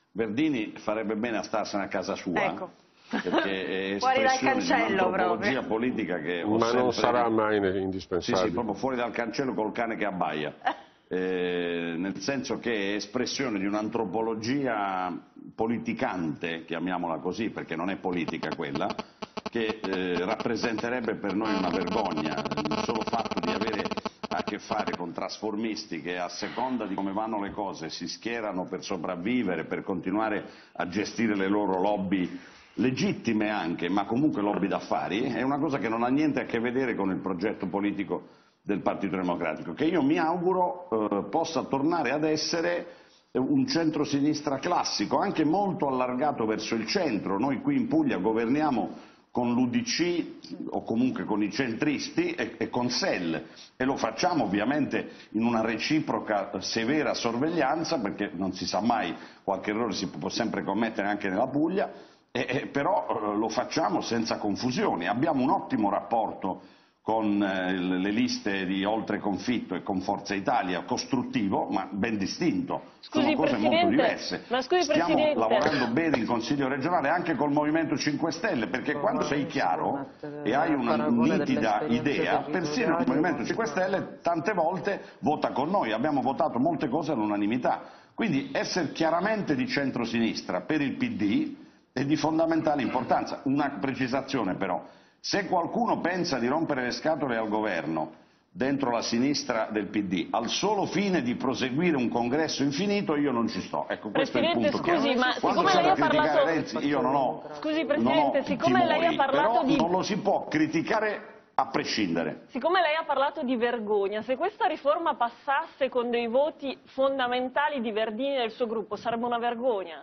Verdini farebbe bene a starsene a casa sua. Ecco. Perché è Fuori dal espressione di cancello un'antropologia proprio. politica che ho Ma sempre... non sarà mai indispensabile. Sì, proprio fuori dal cancello col cane che abbaia. Nel senso che è espressione di un'antropologia politicante, chiamiamola così, perché non è politica quella, che rappresenterebbe per noi una vergogna. Il solo fatto di avere a che fare con trasformisti che a seconda di come vanno le cose si schierano per sopravvivere, per continuare a gestire le loro lobby legittime anche, ma comunque lobby d'affari, è una cosa che non ha niente a che vedere con il progetto politico del Partito Democratico, che io mi auguro possa tornare ad essere un centro-sinistra classico, anche molto allargato verso il centro. Noi qui in Puglia governiamo con l'UDC o comunque con i centristi e con SEL, e lo facciamo ovviamente in una reciproca severa sorveglianza, perché non si sa mai, qualche errore si può sempre commettere anche nella Puglia, però lo facciamo senza confusioni. Abbiamo un ottimo rapporto con le liste di Oltreconfitto e con Forza Italia, costruttivo ma ben distinto. Sono cose molto diverse. Stiamo lavorando bene in Consiglio regionale anche col Movimento 5 Stelle, perché quando sei chiaro e hai una nitida idea, persino il Movimento 5 Stelle tante volte vota con noi, abbiamo votato molte cose all'unanimità. Quindi essere chiaramente di centrosinistra per il PD è di fondamentale importanza. Una precisazione però: se qualcuno pensa di rompere le scatole al governo dentro la sinistra del PD al solo fine di proseguire un congresso infinito, io non ci sto. Ecco, questo è il punto. Scusi, ma quando siccome lei ha parlato... Renzi, io non ho, Scusi Presidente, siccome timori, lei ha parlato però di... non lo si può criticare a prescindere. Siccome lei ha parlato di vergogna, se questa riforma passasse con dei voti fondamentali di Verdini e del suo gruppo, sarebbe una vergogna?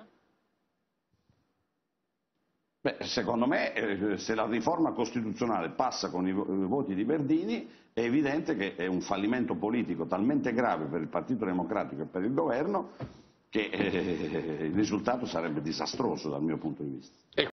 Beh, secondo me, se la riforma costituzionale passa con i voti di Verdini, è evidente che è un fallimento politico talmente grave per il Partito Democratico e per il governo che il risultato sarebbe disastroso dal mio punto di vista.